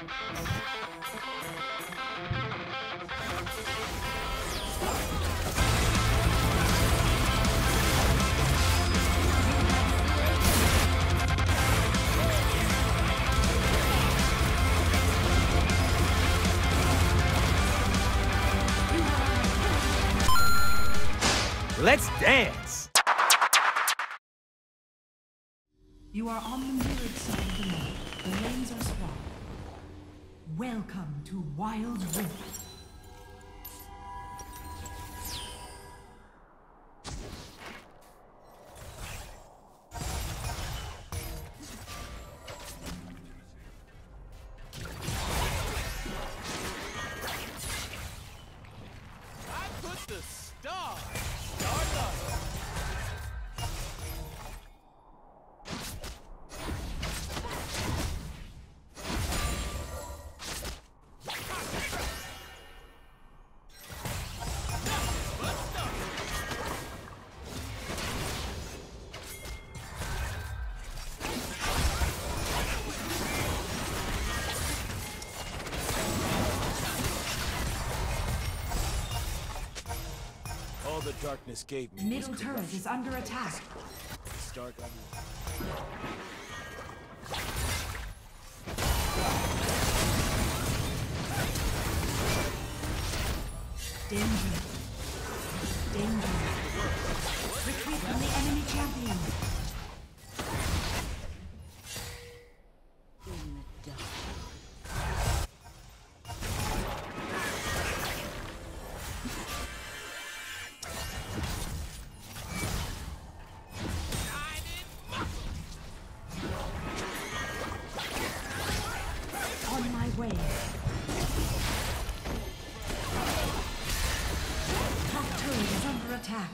Let's dance! You are on the mirrored side of the map. The lanes are swapped. Welcome to Wild Rift. All the darkness gave me. Middle turret is under attack. Stark Danger. Danger. Retreat from the enemy champion. In the dark. On my way. Attack.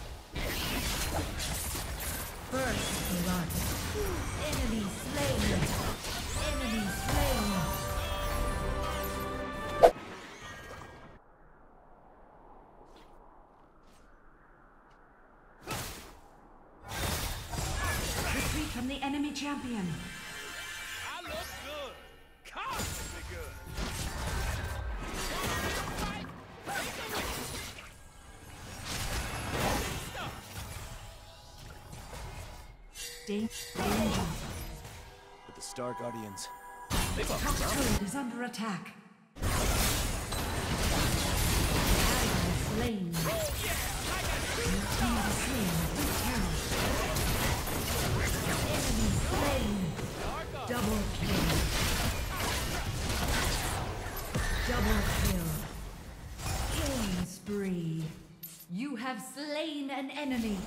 First blood. Enemy slain. Enemy slain. Retreat from the enemy champion. I look good. Constantly good. Danger. But the Star Guardians. Top turret is under attack. Ally slain. Your team is slain with terror. Enemy slain. Double kill. Double kill. Killing spree. You have slain an enemy.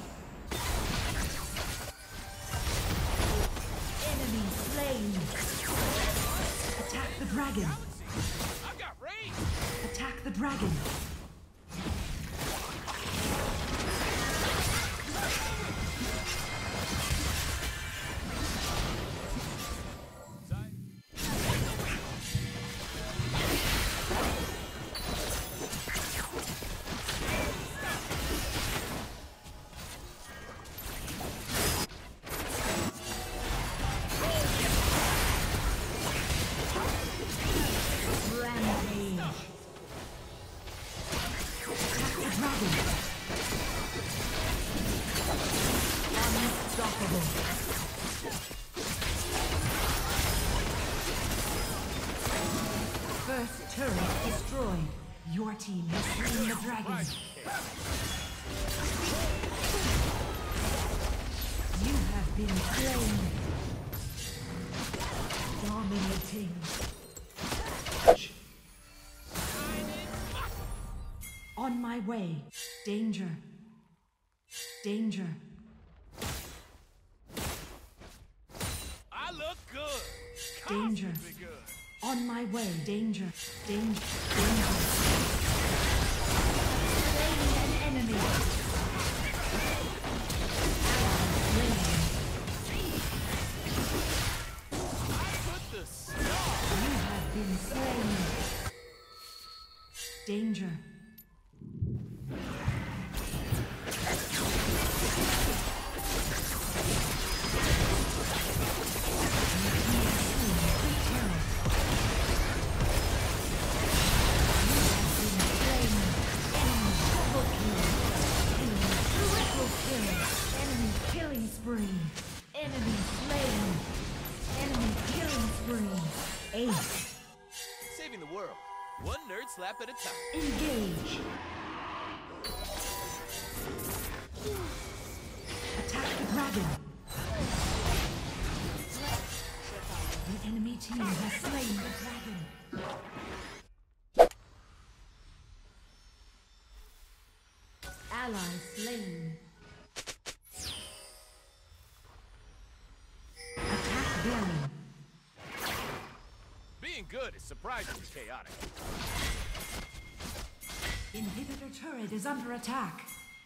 Enemy slain. Attack the dragon. I've got range. Attack the dragon. First turret destroyed. Your team has slain the dragon. You have been slain. Dominating. On my way. Danger. Danger. I look good. Danger. Constantly good. On my way. Danger. Danger. Danger. Slain an enemy. You have been slain. Danger. Ace. Saving the world, one nerd slap at a time. Engage. Attack the dragon. The enemy team has slain the dragon. Ally slain. Attack Baron. Being good is surprisingly chaotic. Inhibitor turret is under attack.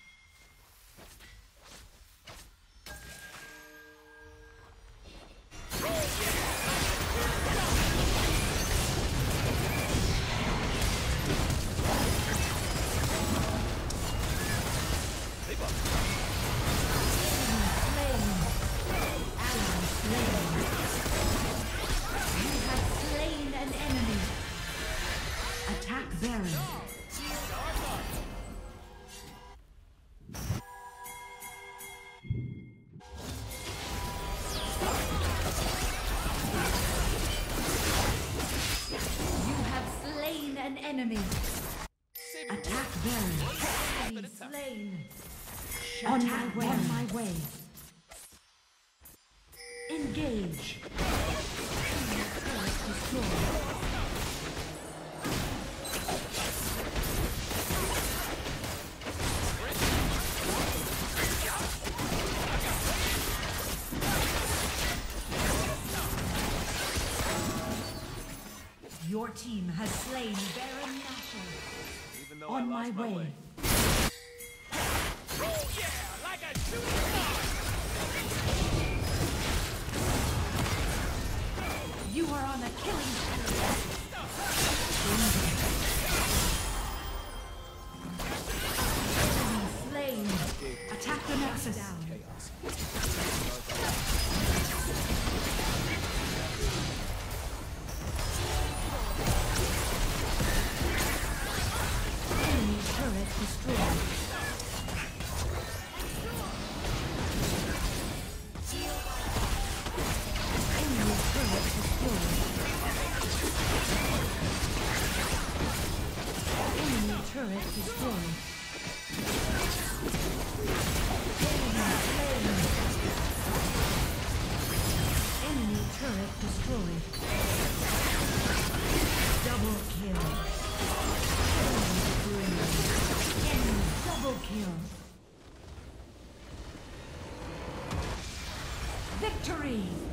Enemy. Attack Baron. Slain. On my way. Engage. Your team has slain Baron Nashor. Even though On my way. Oh yeah, like a shooting star. You are on a killing spree. Slain. Attack the Nexus. Chaos. Destroyed. Enemy turret destroyed. Enemy turret destroyed. Enemy turret destroyed. Double kill. Double kill. Victory!